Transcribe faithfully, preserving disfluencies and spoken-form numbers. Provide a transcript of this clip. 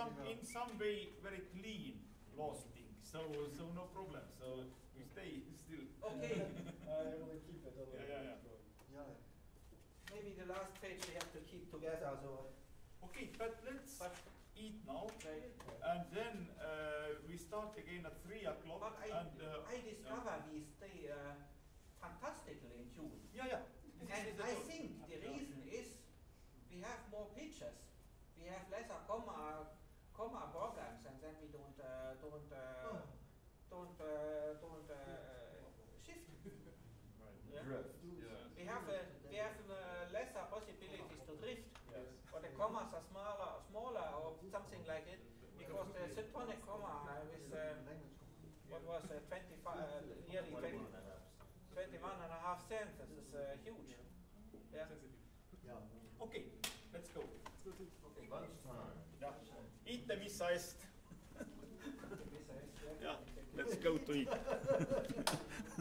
some in some way very clean lasting, so so no problem. So we stay still. Okay. I will keep it. Yeah, yeah, yeah. Yeah. Maybe the last page we have to keep together. So. Okay, but let's But eat now, right. and then uh, we start again at three o'clock. But I, And uh, I discover we stay uh, fantastically in tune. yeah, yeah. This is And the I goal. think the reason is we have more pictures. We have lesser comma comma programs, and then we don't uh, don't uh, don't uh, don't uh, shift. Yeah. Drift. Yeah. We have uh, we have uh, lesser possibilities to drift. Yes. Or the commas are smaller, smaller, or something like it, because the syntonic comma uh, with uh, what was uh, twenty-five, uh, nearly twenty, twenty-one and a half cents. This is uh, huge. Yeah. Yeah. Okay, let's go. Okay. Lunchtime. Yeah. Eat mis sa eest. This is, Yeah, let's go to eat.